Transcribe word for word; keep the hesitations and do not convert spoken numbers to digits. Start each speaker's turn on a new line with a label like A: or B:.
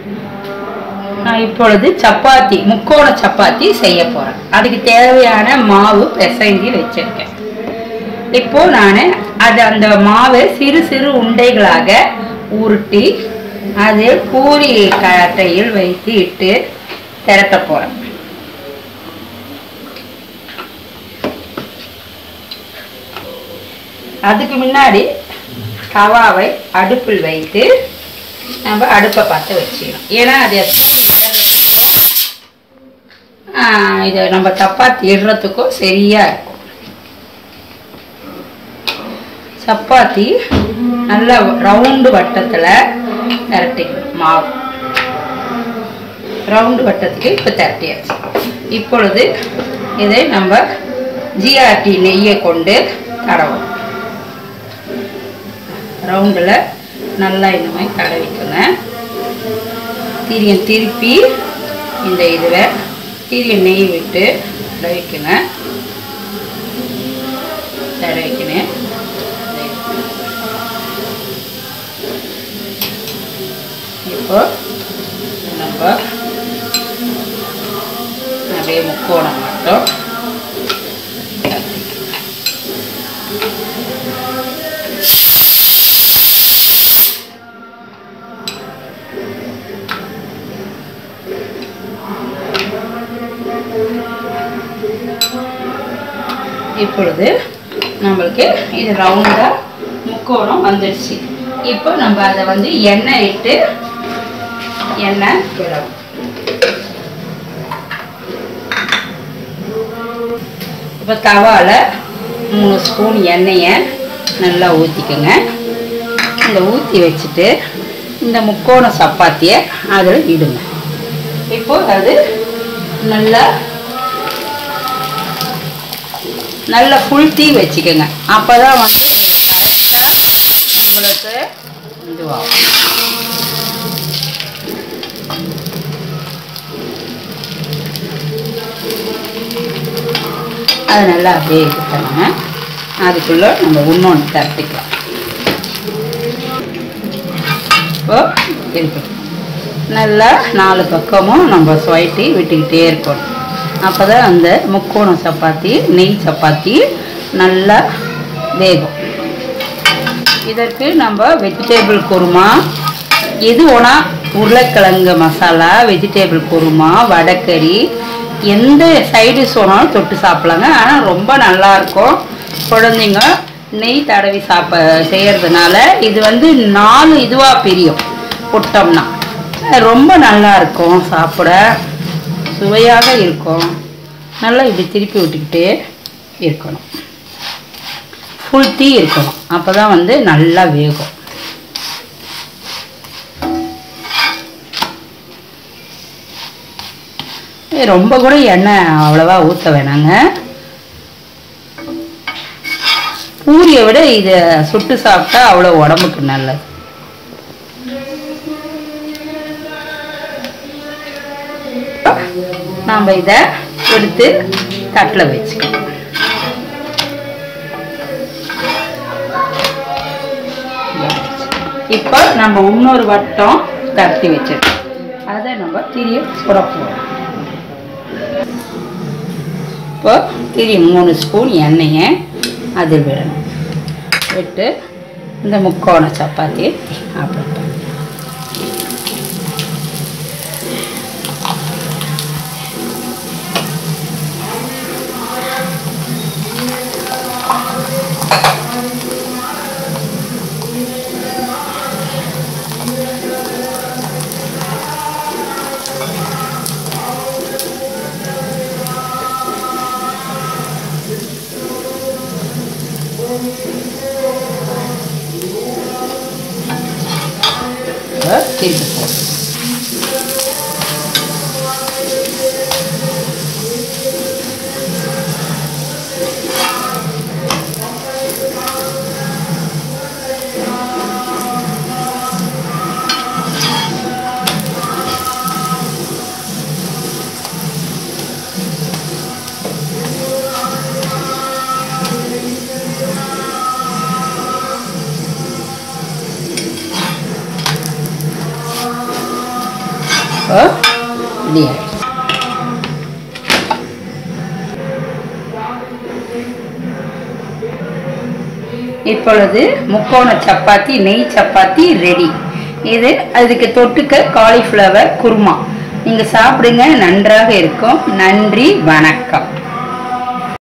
A: நான் இப்பொழுது சப்பாத்தி முக்கோண சப்பாத்தி செய்ய போறேன். அதுக்கு தேவையான மாவு பிசைஞ்சு வச்சிருக்கேன். இப்போ நான் அது அந்த மாவை சிறு சிறு உண்டைகளாக உருட்டி அது பூரி கட்டையில் வைத்து இட்டு திரட்ட போறேன். அதுக்கு முன்னாடி தவாவை அடுப்பில் வைத்து நம்ம அடுப்பை பார்த்து வச்சுக்கணும். ஏன்னா அது இதை நம்ம சப்பாத்தி இடுறதுக்கும் சரியா இருக்கும். சப்பாத்தி நல்ல ரவுண்டு வட்டத்தில் திரட்டிக்கணும். மாவு ரவுண்டு வட்டத்துக்கு இப்போ திரட்டியாச்சு. இப்பொழுது இதை நம்ம ஜிஆர்டி நெய்யை கொண்டு தடவும். ரவுண்டில் நல்லா இந்த மாதிரி தடவிக்குங்க. திரியம் திருப்பி இந்த இதில் திரிய நெய் விட்டு தடவிக்குங்க. தடவிக்கணும். இப்போ நம்ம அப்படியே முக்கோணம் மட்டும் இப்பொழுது நம்மளுக்கு இது ரவுண்டா முக்கோணம் வந்துடுச்சு. இப்போ நம்ம அதை வந்து எண்ணெய் இட்டு எண்ணெய் விடவும். இப்போ தவால மூணு ஸ்பூன் எண்ணெயை நல்லா ஊற்றிக்கோங்க. இந்த ஊற்றி வச்சுட்டு இந்த முக்கோண சப்பாத்தியை அதில் இடுங்க. இப்போ அது நல்லா நல்ல ஃபுல் தீ வச்சுக்கோங்க. அப்போ தான் வந்து கரெக்டாக உங்களுக்கு இதுவாகும். அது நல்லா அப்படியே இது பண்ணுங்க. அதுக்குள்ளே நம்ம இன்னொன்று தரட்டிக்கலாம். இப்போ இருக்கு நல்லா நாலு பக்கமும் நம்ம சுவைட்டி விட்டுக்கிட்டே இருக்கணும். அப்போ தான் அந்த முக்கோண சப்பாத்தி நெய் சப்பாத்தி நல்லா வேகும். இதற்கு நம்ம வெஜிடேபிள் குருமா எது ஒன்றா உருளைக்கிழங்கு மசாலா வெஜிடேபிள் குருமா வடைக்கறி எந்த சைடு சொன்னாலும் தொட்டு சாப்பிட்லாங்க. ஆனால் ரொம்ப நல்லாயிருக்கும். குழந்தைங்க நெய் தடவி சாப்ப செய்கிறதுனால இது வந்து நாலு இதுவாக பிரியும். போட்டோம்னா ரொம்ப நல்லாயிருக்கும். சாப்பிட சுவையாக இருக்கும். நல்லா இப்படி திருப்பி விட்டுக்கிட்டே இருக்கணும். ஃபுல் தீ இருக்கணும். அப்போ தான் வந்து நல்லா வேகும். ரொம்ப கூட எண்ணெய் அவ்வளவா ஊற்ற வேணாங்க. பூரியை விட இதை சுட்டு சாப்பிட்டா அவ்வளோ உடம்புக்கு நல்லது. நாம் இதை எடுத்து தட்டில் வச்சுக்கணும். இப்போ நம்ம இன்னொரு வட்டம் தட்டி வச்சிருக்கோம். அதை நம்ம திரிய சுடப்போம். இப்போ திரிய மூணு ஸ்பூன் எண்ணெயை அதில் விடணும். விட்டு இந்த முக்கோண சப்பாத்தி அப்படி திருப்பி போடும். இப்போ ரெடி ஆயிடுச்சு. இப்பொழுது முக்கோண சப்பாத்தி நெய் சப்பாத்தி ரெடி. இது அதுக்கு தொட்டுக்க காலிஃப்ளவர் குருமா. நீங்க சாப்பிடுங்க, நன்றாக இருக்கும். நன்றி, வணக்கம்.